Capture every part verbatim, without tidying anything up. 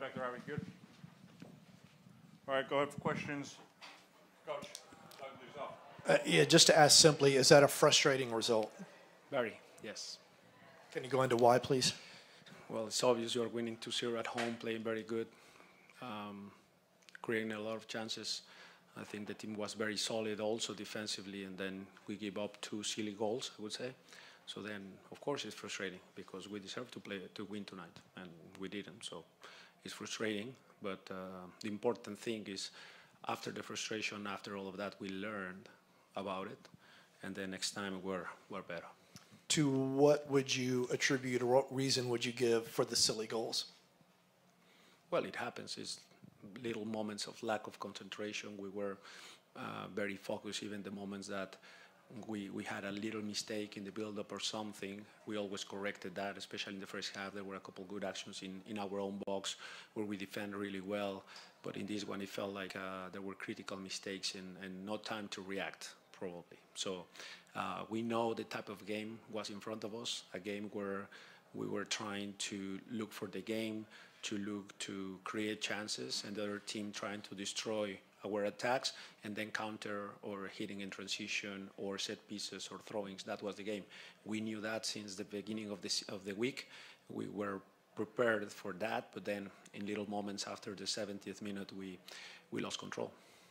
back there, Robbie. Good. All right, go ahead for questions. Coach, start with yourself. Uh, yeah, just to ask simply, is that a frustrating result? Very, yes. Can you go into why, please? Well, it's obvious you're winning two zero at home, playing very good, um, creating a lot of chances. I think the team was very solid also defensively, and then we give up two silly goals, I would say. So then, of course, it's frustrating because we deserve to play to win tonight, and we didn't. So it's frustrating, but uh, the important thing is after the frustration, after all of that, we learned about it, and then next time we're, we're better. To what would you attribute, or what reason would you give for the silly goals? Well, it happens. It's little moments of lack of concentration. We were uh, very focused, even the moments that we, we had a little mistake in the build-up or something. We always corrected that, especially in the first half. There were a couple good actions in, in our own box where we defend really well. But in this one, it felt like uh, there were critical mistakes and, and no time to react, probably. So uh, we know the type of game was in front of us, a game where we were trying to look for the game, to look to create chances, and the other team trying to destroy our attacks and then counter or hitting in transition or set pieces or throwings. That was the game. We knew that since the beginning of the, of the week. We were prepared for that, but then in little moments after the seventieth minute, we, we lost control.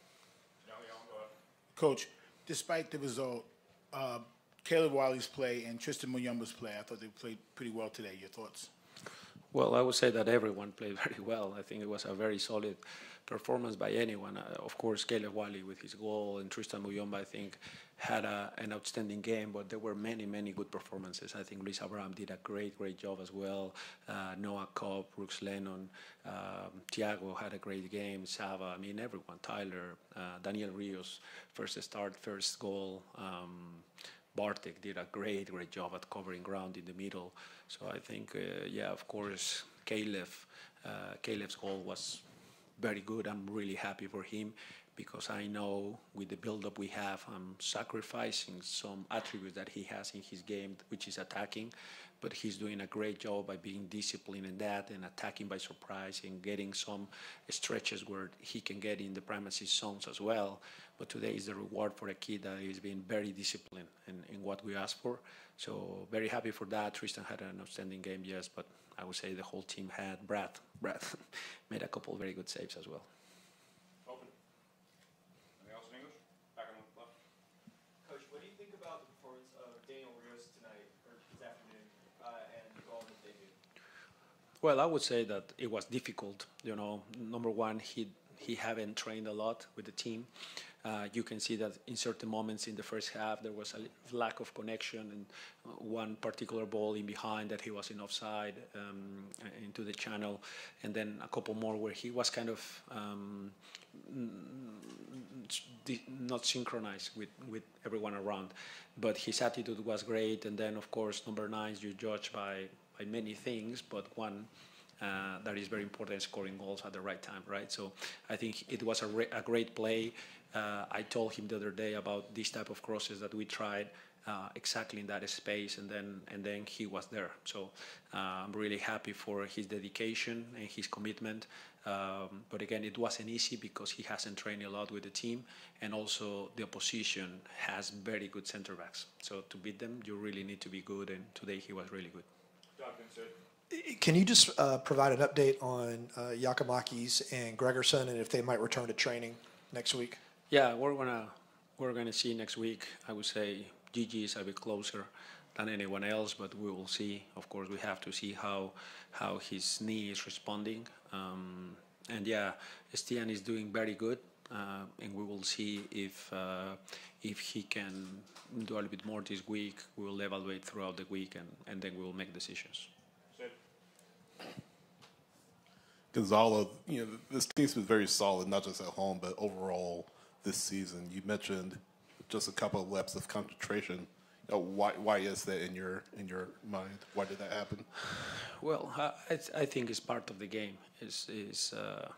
Coach, despite the result, uh, Caleb Wiley's play and Tristan Muyumba's play, I thought they played pretty well today. Your thoughts? Well, I would say that everyone played very well. I think it was a very solid performance by anyone. Uh, of course, Caleb Wiley with his goal, and Tristan Muyumba, I think, had a, an outstanding game, but there were many, many good performances. I think Luis Abraham did a great, great job as well. Uh, Noah Cobb, Brooks Lennon, um, Thiago had a great game, Sava, I mean, everyone, Tyler, uh, Daniel Rios, first start, first goal. Um, Bartek did a great, great job at covering ground in the middle. So I think, uh, yeah, of course, Caleb, uh, Caleb's goal was very good. I'm really happy for him because I know with the build-up we have, I'm sacrificing some attributes that he has in his game, which is attacking, but he's doing a great job by being disciplined in that and attacking by surprise and getting some stretches where he can get in the primacy zones as well. But today is the reward for a kid that is being very disciplined in, in what we asked for. So very happy for that. Tristan had an outstanding game, yes, but I would say the whole team had Brad. Brad made a couple of very good saves as well. Open. Anything else in English? Back on the left. Coach, what do you think about the performance of Daniel Rios tonight, or this afternoon, uh, and the goal that they did? Well, I would say that it was difficult. You know, number one, he he haven't trained a lot with the team. Uh, you can see that in certain moments in the first half there was a lack of connection, and one particular ball in behind that he was in offside um, into the channel, and then a couple more where he was kind of um, not synchronized with, with everyone around. But his attitude was great, and then of course number nine you judge by, by many things, but one Uh, that is very important, scoring goals at the right time, right? So I think it was a, a great play. Uh, I told him the other day about this type of crosses that we tried uh, exactly in that space, and then and then he was there. So uh, I'm really happy for his dedication and his commitment. Um, but again, it wasn't easy because he hasn't trained a lot with the team, and also the opposition has very good center backs. So to beat them, you really need to be good, and today he was really good. Can you just uh, provide an update on uh, Giacomakis and Gregerson, and if they might return to training next week? Yeah, we're gonna we're gonna see next week. I would say Gigi is a bit closer than anyone else, but we will see. Of course, we have to see how how his knee is responding. Um, and yeah, Estienne is doing very good, uh, and we will see if uh, if he can do a little bit more this week. We will evaluate throughout the week, and, and then we will make decisions. Gonzalo, you know, this team's been very solid, not just at home, but overall this season. You mentioned just a couple of laps of concentration. You know, why why is that in your in your mind? Why did that happen? Well, I, I think it's part of the game. Is is uh,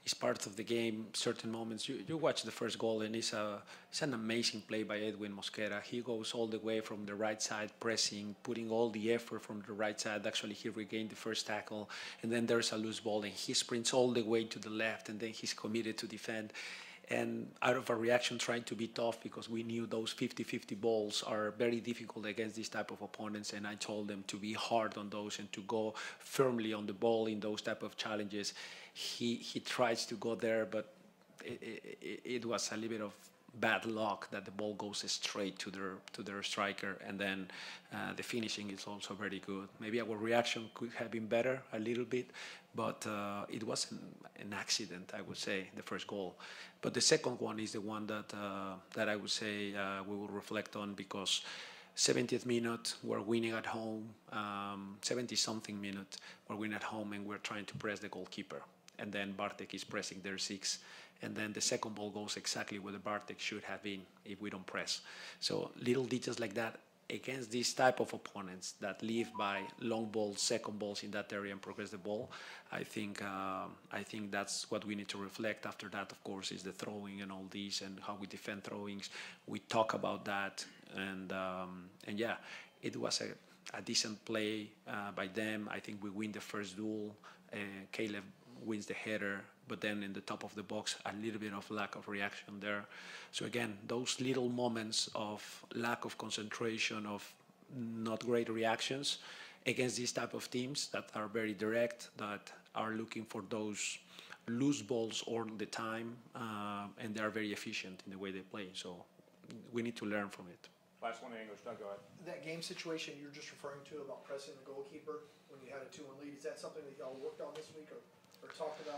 it's part of the game. Certain moments, you, you watch the first goal, and it's a it's an amazing play by Edwin Mosquera. He goes all the way from the right side, pressing, putting all the effort from the right side. Actually, he regained the first tackle, and then there's a loose ball, and he sprints all the way to the left, and then he's committed to defend. And out of a reaction, trying to be tough, because we knew those fifty-fifty balls are very difficult against this type of opponents, and I told them to be hard on those and to go firmly on the ball in those type of challenges. He he tries to go there, but it, it, it was a little bit of bad luck that the ball goes straight to their to their striker, and then uh, the finishing is also very good. Maybe our reaction could have been better a little bit, but uh, it was an, an accident, I would say, the first goal. But the second one is the one that uh, that I would say uh, we will reflect on, because seventieth minute, we're winning at home, um, seventy-something minute, we're winning at home, and we're trying to press the goalkeeper. And then Bartek is pressing their six. And then the second ball goes exactly where the Bartek should have been if we don't press. So little details like that against these type of opponents that live by long balls, second balls in that area and progress the ball, I think uh, I think that's what we need to reflect. After that, of course, is the throwing and all these and how we defend throwings. We talk about that, and um, and yeah, it was a, a decent play uh, by them. I think we win the first duel. Uh, Caleb wins the header, but then in the top of the box, a little bit of lack of reaction there. So again, those little moments of lack of concentration, of not great reactions against these type of teams that are very direct, that are looking for those loose balls all the time, uh, and they are very efficient in the way they play. So we need to learn from it. Last one in English. Doug, go ahead. That game situation you're just referring to about pressing the goalkeeper when you had a two one lead, is that something that y'all worked on this week or, or talked about?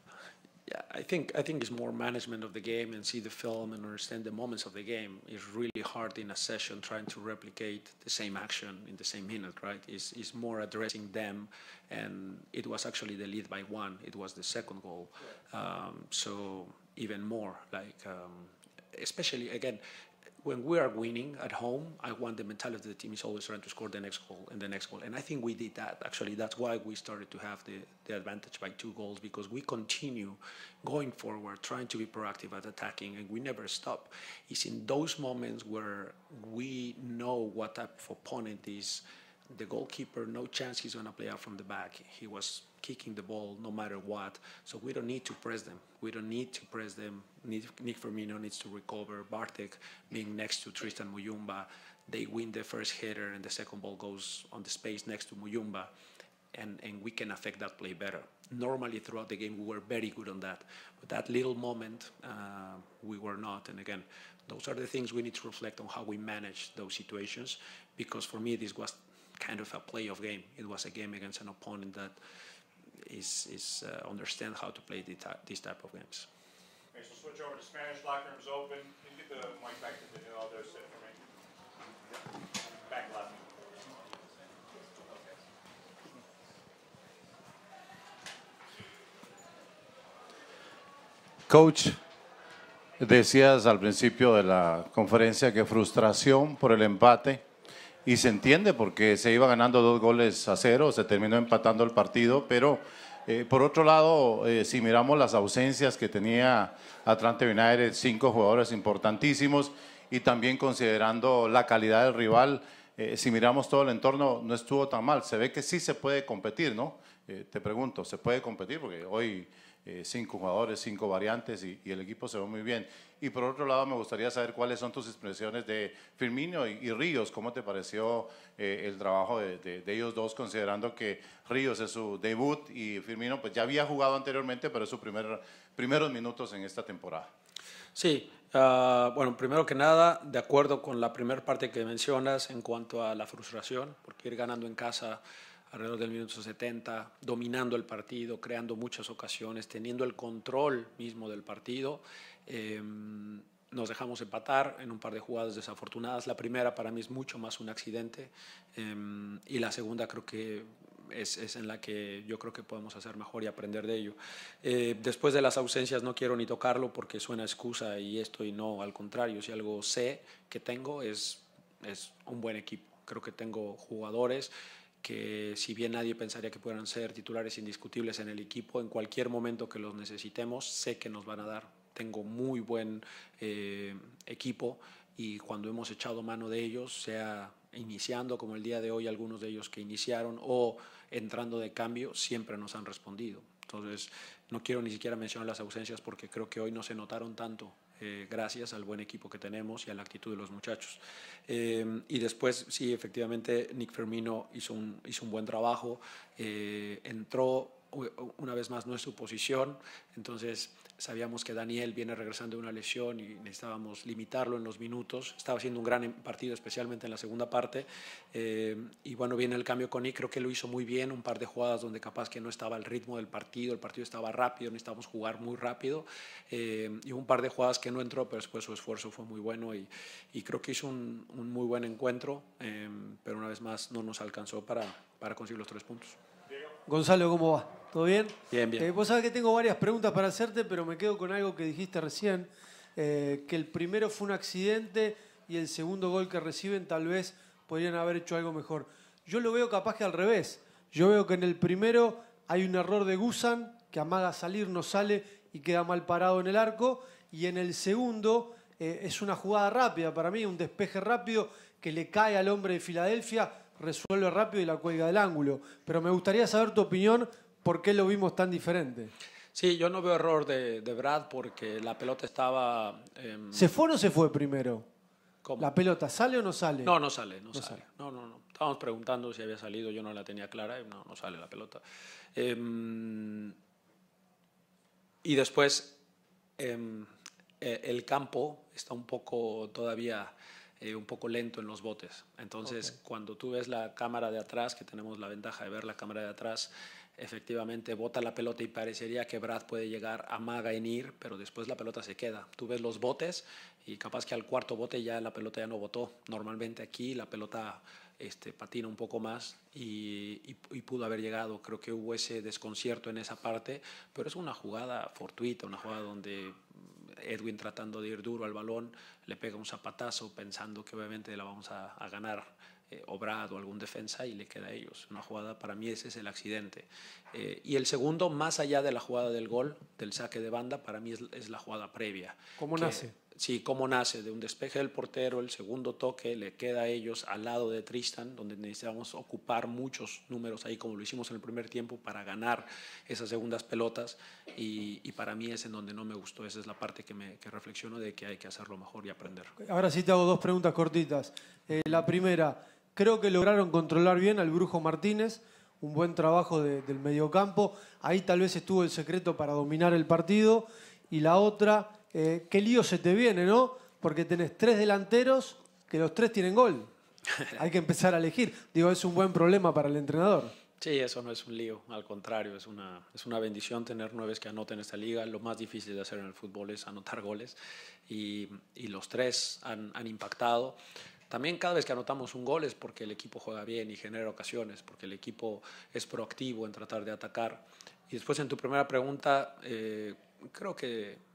Yeah, I think I think it's more management of the game and see the film and understand the moments of the game. It's really hard in a session trying to replicate the same action in the same minute, right? It's, it's more addressing them, and it was actually the lead by one. It was the second goal. Um, so even more, like, um, especially, again, when we are winning at home, I want the mentality of the team is always trying to score the next goal and the next goal. And I think we did that. Actually, that's why we started to have the, the advantage by two goals, because we continue going forward, trying to be proactive at attacking, and we never stop. It's in those moments where we know what type of opponent is. The goalkeeper, no chance he's going to play out from the back. He was kicking the ball no matter what. So we don't need to press them. We don't need to press them. Nick Firmino needs to recover. Bartek being next to Tristan Muyumba, they win the first header and the second ball goes on the space next to Muyumba, and, and we can affect that play better. Normally throughout the game we were very good on that, but that little moment uh, we were not. And again, those are the things we need to reflect on, how we manage those situations, because for me this was kind of a playoff game. It was a game against an opponent that is, is uh, understand how to play the ty- these type of games. Okay, so switch over to Spanish. Locker room's open. Can you get the mic back to the other side for me? Back left. Coach, decías al principio de la conferencia que frustración por el empate, y se entiende porque se iba ganando dos goles a cero, se terminó empatando el partido, pero eh, por otro lado, eh, si miramos las ausencias que tenía Atlanta United, cinco jugadores importantísimos, y también considerando la calidad del rival, eh, si miramos todo el entorno, no estuvo tan mal. Se ve que sí se puede competir, ¿no? Eh, te pregunto, ¿se puede competir? Porque hoy eh, cinco jugadores, cinco variantes y, y el equipo se ve muy bien. Y por otro lado, me gustaría saber cuáles son tus impresiones de Firmino y, y Ríos. ¿Cómo te pareció eh, el trabajo de, de, de ellos dos, considerando que Ríos es su debut y Firmino pues ya había jugado anteriormente, pero es sus primer, primeros minutos en esta temporada? Sí, uh, bueno, primero que nada, de acuerdo con la primera parte que mencionas en cuanto a la frustración, porque ir ganando en casa alrededor del minuto setenta, dominando el partido, creando muchas ocasiones, teniendo el control mismo del partido, eh, nos dejamos empatar en un par de jugadas desafortunadas. La primera para mí es mucho más un accidente, eh, y la segunda creo que es, es en la que yo creo que podemos hacer mejor y aprender de ello. Eh, después de las ausencias no quiero ni tocarlo porque suena excusa y esto, y no, al contrario, si algo sé que tengo es, es un buen equipo. Creo que tengo jugadores que si bien nadie pensaría que puedan ser titulares indiscutibles en el equipo, en cualquier momento que los necesitemos, sé que nos van a dar. Tengo muy buen eh, equipo y cuando hemos echado mano de ellos, sea iniciando como el día de hoy, algunos de ellos que iniciaron o entrando de cambio, siempre nos han respondido. Entonces, no quiero ni siquiera mencionar las ausencias porque creo que hoy no se notaron tanto. Eh, gracias al buen equipo que tenemos y a la actitud de los muchachos. Eh, y después, sí, efectivamente, Nick Firmino hizo un, hizo un buen trabajo, eh, entró una vez más no es su posición, entonces sabíamos que Daniel viene regresando de una lesión y necesitábamos limitarlo en los minutos. Estaba haciendo un gran partido, especialmente en la segunda parte, eh, y bueno, viene el cambio con Nick, creo que lo hizo muy bien, un par de jugadas donde capaz que no estaba el ritmo del partido, el partido estaba rápido, necesitábamos jugar muy rápido, eh, y un par de jugadas que no entró, pero después su esfuerzo fue muy bueno y, y creo que hizo un, un muy buen encuentro, eh, pero una vez más no nos alcanzó para, para conseguir los tres puntos. Gonzalo, ¿cómo va? ¿Todo bien? Bien, bien. Eh, vos sabés que tengo varias preguntas para hacerte, pero me quedo con algo que dijiste recién, eh, que el primero fue un accidente y el segundo gol que reciben tal vez podrían haber hecho algo mejor. Yo lo veo capaz que al revés. Yo veo que en el primero hay un error de Guzan, que amaga salir, no sale y queda mal parado en el arco, y en el segundo eh, es una jugada rápida para mí, un despeje rápido que le cae al hombre de Filadelfia, resuelve rápido y la cuelga del ángulo. Pero me gustaría saber tu opinión, ¿por qué lo vimos tan diferente? Sí, yo no veo error de, de Brad porque la pelota estaba... Eh, ¿Se fue o no se fue primero? ¿Cómo? ¿La pelota sale o no sale? No, no sale, no, No sale. sale. No, no, no. Estábamos preguntando si había salido, yo no la tenía clara y no, no sale la pelota. Eh, y después eh, el campo está un poco todavía... Eh, un poco lento en los botes. Entonces, okay. Cuando tú ves la cámara de atrás, que tenemos la ventaja de ver la cámara de atrás, efectivamente bota la pelota y parecería que Brad puede llegar, amaga en ir, pero después la pelota se queda. Tú ves los botes y capaz que al cuarto bote ya la pelota ya no botó. Normalmente aquí la pelota este, patina un poco más y, y, y pudo haber llegado. Creo que hubo ese desconcierto en esa parte, pero es una jugada fortuita, una jugada donde Edwin, tratando de ir duro al balón, le pega un zapatazo pensando que obviamente la vamos a, a ganar, eh, o Brad o algún defensa, y le queda a ellos. Una jugada, para mí ese es el accidente. Eh, y el segundo, más allá de la jugada del gol, del saque de banda, para mí es, es la jugada previa. ¿Cómo que, nace? Sí, cómo nace, de un despeje del portero, el segundo toque, le queda a ellos al lado de Tristan, donde necesitamos ocupar muchos números ahí, como lo hicimos en el primer tiempo, para ganar esas segundas pelotas, y, y para mí es en donde no me gustó. Esa es la parte que, me, que reflexiono de que hay que hacerlo mejor y aprender. Ahora sí te hago dos preguntas cortitas. Eh, la primera, creo que lograron controlar bien al Brujo Martínez, un buen trabajo de, del mediocampo, ahí tal vez estuvo el secreto para dominar el partido, y la otra... Eh, qué lío se te viene, ¿no? Porque tenés tres delanteros que los tres tienen gol. Hay que empezar a elegir. Digo, es un buen problema para el entrenador. Sí, eso no es un lío, al contrario, es una, es una bendición tener nueves que anoten esta liga. Lo más difícil de hacer en el fútbol es anotar goles y, y los tres han, han impactado. También cada vez que anotamos un gol es porque el equipo juega bien y genera ocasiones, porque el equipo es proactivo en tratar de atacar. Y después, en tu primera pregunta, eh, creo que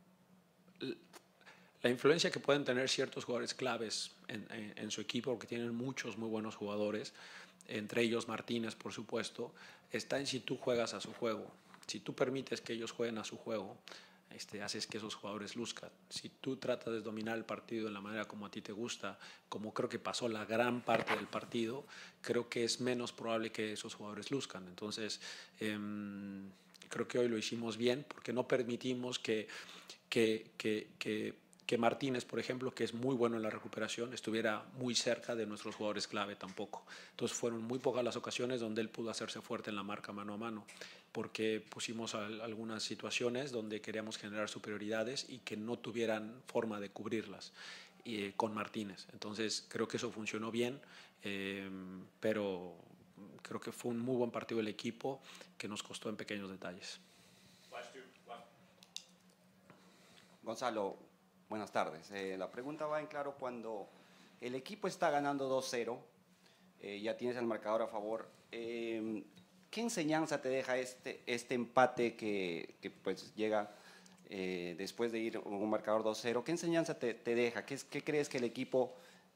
la influencia que pueden tener ciertos jugadores claves en, en, en su equipo, porque tienen muchos muy buenos jugadores, entre ellos Martínez, por supuesto, está en si tú juegas a su juego. Si tú permites que ellos jueguen a su juego, este, haces que esos jugadores luzcan. Si tú tratas de dominar el partido de la manera como a ti te gusta, como creo que pasó la gran parte del partido, creo que es menos probable que esos jugadores luzcan. Entonces, eh, creo que hoy lo hicimos bien, porque no permitimos que Que, que, que, que Martínez, por ejemplo, que es muy bueno en la recuperación, estuviera muy cerca de nuestros jugadores clave tampoco. Entonces fueron muy pocas las ocasiones donde él pudo hacerse fuerte en la marca mano a mano, porque pusimos al, algunas situaciones donde queríamos generar superioridades y que no tuvieran forma de cubrirlas y, eh, con Martínez. Entonces creo que eso funcionó bien, eh, pero creo que fue un muy buen partido del equipo que nos costó en pequeños detalles. Gonzalo, buenas tardes. Eh, la pregunta va en claro cuando el equipo está ganando dos cero, eh, ya tienes el marcador a favor. Eh, ¿Qué enseñanza te deja este, este empate que, que pues llega eh, después de ir con un marcador dos cero? ¿Qué enseñanza te, te deja? ¿Qué, ¿Qué crees que el equipo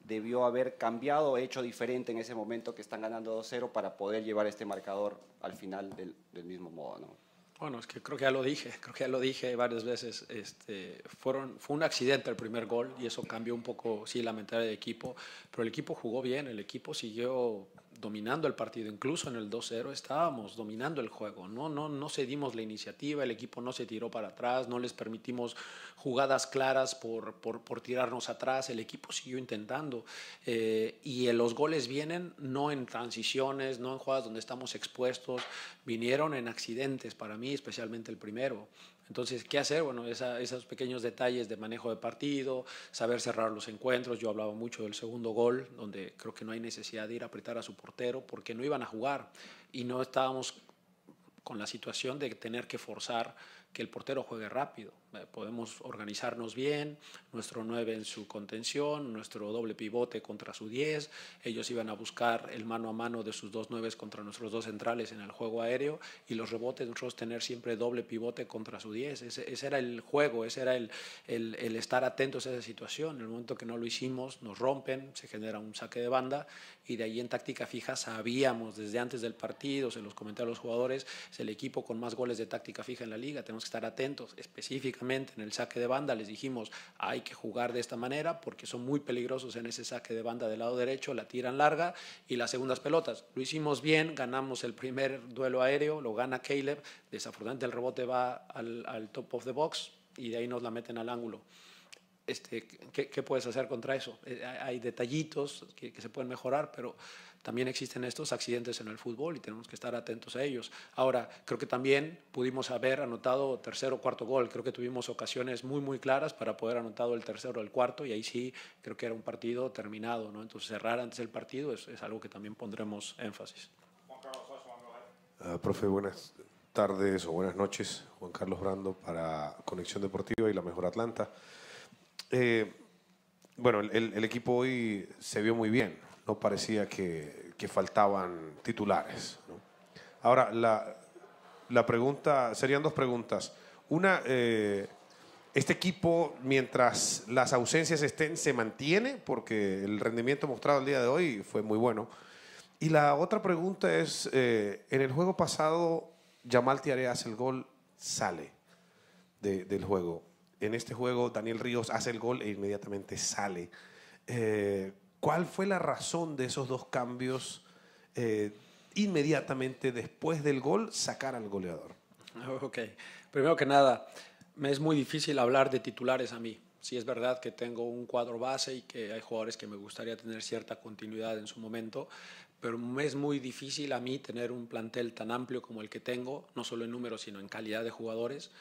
debió haber cambiado, hecho diferente en ese momento que están ganando dos cero para poder llevar este marcador al final del, del mismo modo, ¿no? Bueno, es que creo que ya lo dije, creo que ya lo dije varias veces. Este, fueron, fue un accidente el primer gol y eso cambió un poco, sí, la mentalidad del equipo, pero el equipo jugó bien, el equipo siguió dominando el partido, incluso en el dos cero estábamos dominando el juego, no, no, no cedimos la iniciativa, el equipo no se tiró para atrás, no les permitimos jugadas claras por, por, por tirarnos atrás, el equipo siguió intentando eh, y los goles vienen no en transiciones, no en jugadas donde estamos expuestos, vinieron en accidentes para mí, especialmente el primero. Entonces, ¿qué hacer? Bueno, esa, esos pequeños detalles de manejo de partido, saber cerrar los encuentros. Yo hablaba mucho del segundo gol, donde creo que no hay necesidad de ir a apretar a su portero porque no iban a jugar y no estábamos con la situación de tener que forzar que el portero juegue rápido. Eh, podemos organizarnos bien, nuestro nueve en su contención, nuestro doble pivote contra su diez, ellos iban a buscar el mano a mano de sus dos nueves contra nuestros dos centrales en el juego aéreo y los rebotes nosotros tener siempre doble pivote contra su diez. Ese, ese era el juego, ese era el, el, el estar atentos a esa situación. En el momento que no lo hicimos, nos rompen, se genera un saque de banda y de ahí en táctica fija sabíamos desde antes del partido, se los comenté a los jugadores, es el equipo con más goles de táctica fija en la liga, tenemos que estar atentos específicamente en el saque de banda. Les dijimos hay que jugar de esta manera porque son muy peligrosos en ese saque de banda del lado derecho, la tiran larga y las segundas pelotas. Lo hicimos bien, ganamos el primer duelo aéreo, lo gana Caleb, desafortunadamente el rebote va al, al top of the box y de ahí nos la meten al ángulo. Este, ¿qué, ¿Qué puedes hacer contra eso? Eh, hay detallitos que, que se pueden mejorar, pero también existen estos accidentes en el fútbol y tenemos que estar atentos a ellos. Ahora, creo que también pudimos haber anotado tercer o cuarto gol. Creo que tuvimos ocasiones muy, muy claras para poder anotado el tercero o el cuarto y ahí sí creo que era un partido terminado, ¿no? Entonces, cerrar antes del partido es, es algo que también pondremos énfasis. Juan Carlos Osman, go ahead. Uh, profe, buenas tardes o buenas noches. Juan Carlos Brando para Conexión Deportiva y La Mejor Atlanta. Eh, bueno, el, el equipo hoy se vio muy bien, no parecía que, que faltaban titulares, ¿no? Ahora, la, la pregunta, serían dos preguntas. Una, eh, ¿este equipo, mientras las ausencias estén, se mantiene? Porque el rendimiento mostrado el día de hoy fue muy bueno. Y la otra pregunta es, eh, en el juego pasado, Yamal Tiaré hace el gol, sale de, del juego. En este juego, Daniel Ríos hace el gol e inmediatamente sale. Eh, ¿Cuál fue la razón de esos dos cambios eh, inmediatamente después del gol, sacar al goleador? Ok, primero que nada, me es muy difícil hablar de titulares a mí. Sí es verdad que tengo un cuadro base y que hay jugadores que me gustaría tener cierta continuidad en su momento, pero me es muy difícil a mí tener un plantel tan amplio como el que tengo, no solo en números, sino en calidad de jugadores,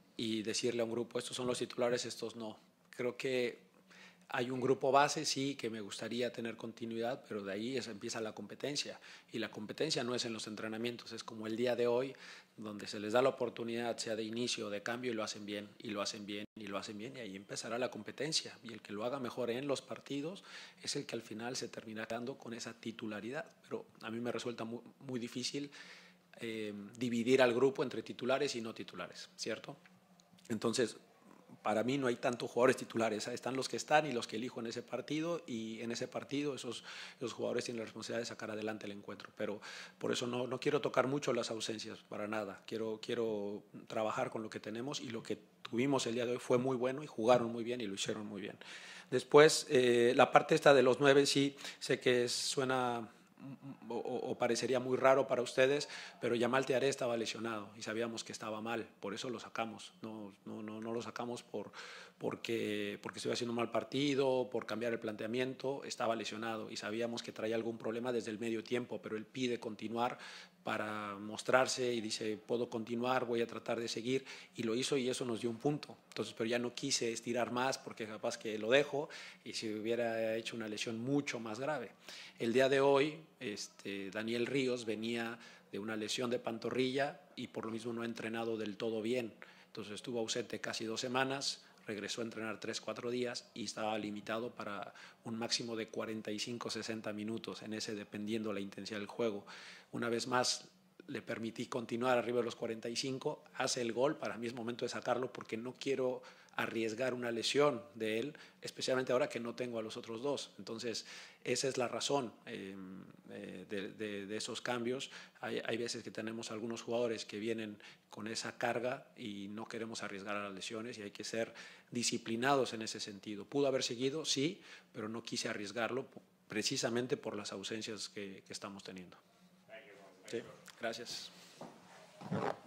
y decirle a un grupo, estos son los titulares, estos no. Creo que hay un grupo base, sí, que me gustaría tener continuidad, pero de ahí es, empieza la competencia. Y la competencia no es en los entrenamientos, es como el día de hoy, donde se les da la oportunidad, sea de inicio o de cambio, y lo hacen bien, y lo hacen bien, y lo hacen bien, y ahí empezará la competencia. Y el que lo haga mejor en los partidos es el que al final se termina quedando con esa titularidad. Pero a mí me resulta muy, muy difícil eh, dividir al grupo entre titulares y no titulares, ¿cierto? Entonces, para mí no hay tantos jugadores titulares, están los que están y los que elijo en ese partido, y en ese partido esos, esos jugadores tienen la responsabilidad de sacar adelante el encuentro, pero por eso no, no quiero tocar mucho las ausencias, para nada, quiero, quiero trabajar con lo que tenemos, y lo que tuvimos el día de hoy fue muy bueno y jugaron muy bien y lo hicieron muy bien. Después, eh, la parte esta de los nueve, sí, sé que suena O, o parecería muy raro para ustedes, pero Yamal Tiaré estaba lesionado y sabíamos que estaba mal, por eso lo sacamos. No, no, no, no lo sacamos por, porque, porque estuviera haciendo un mal partido, por cambiar el planteamiento, estaba lesionado y sabíamos que traía algún problema desde el medio tiempo, pero él pide continuar para mostrarse y dice, puedo continuar, voy a tratar de seguir, y lo hizo y eso nos dio un punto. Entonces, pero ya no quise estirar más porque capaz que lo dejo y si hubiera hecho una lesión mucho más grave. El día de hoy, este, Daniel Ríos venía de una lesión de pantorrilla y por lo mismo no ha entrenado del todo bien. Entonces estuvo ausente casi dos semanas, regresó a entrenar tres, cuatro días y estaba limitado para un máximo de cuarenta y cinco, sesenta minutos, en ese dependiendo la intensidad del juego. Una vez más le permití continuar arriba de los cuarenta y cinco, hace el gol, para mí es momento de sacarlo porque no quiero arriesgar una lesión de él, especialmente ahora que no tengo a los otros dos. Entonces, esa es la razón eh, eh, de, de, de esos cambios. Hay, hay veces que tenemos algunos jugadores que vienen con esa carga y no queremos arriesgar a las lesiones y hay que ser disciplinados en ese sentido. Pudo haber seguido, sí, pero no quise arriesgarlo precisamente por las ausencias que, que estamos teniendo. Sí, gracias.